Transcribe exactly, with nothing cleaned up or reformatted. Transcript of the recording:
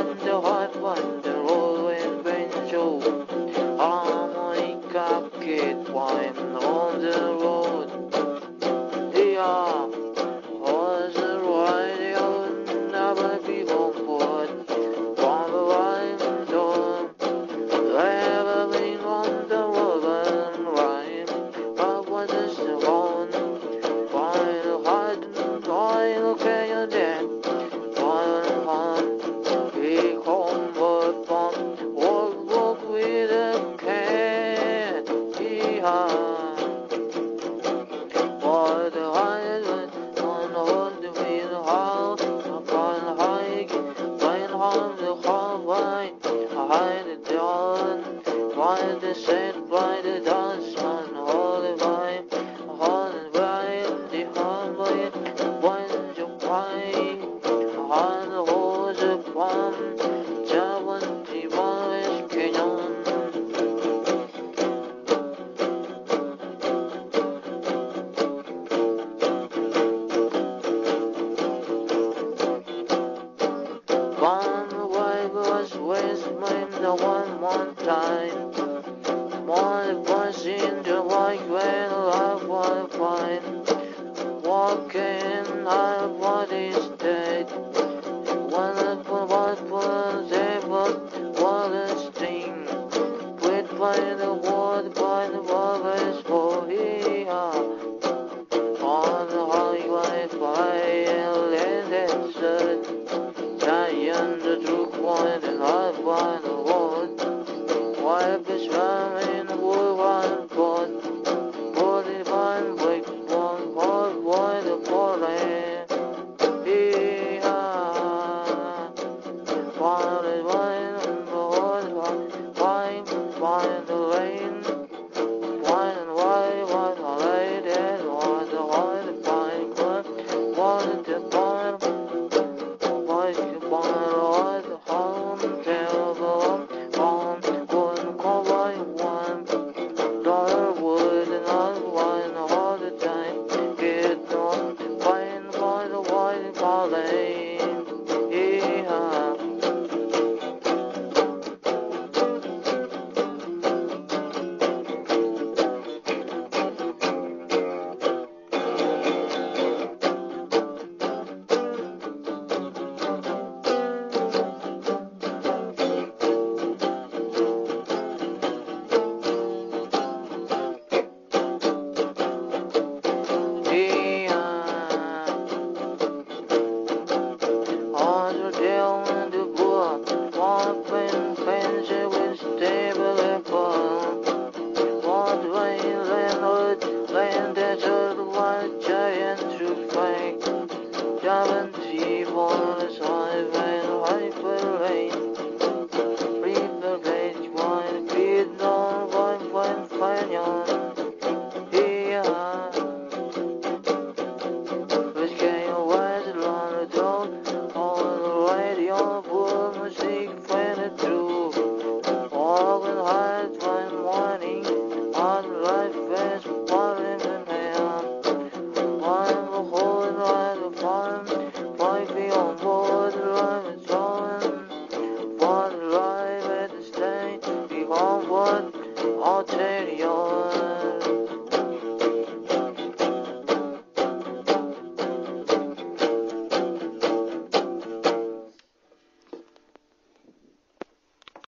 the hot one, the rolling banjo, harmonica kid wine on the road. Yeah, was a radio, never be on board. From the rhyme door, ever been on the woven rhyme. I was just alone, find a hard and oil, okay, you're dead. Find home, big homeward from, walk, walk with a cat. Yeah. For the highway, on the road to be the hall, upon the hike, find home the hallway, I hide it down, find the shade, by the dust, on the holy vibe, holy vibe, the hallway, when you cry, on the horse upon, seventy boys, Kenyon. One way was waste mine the one one time.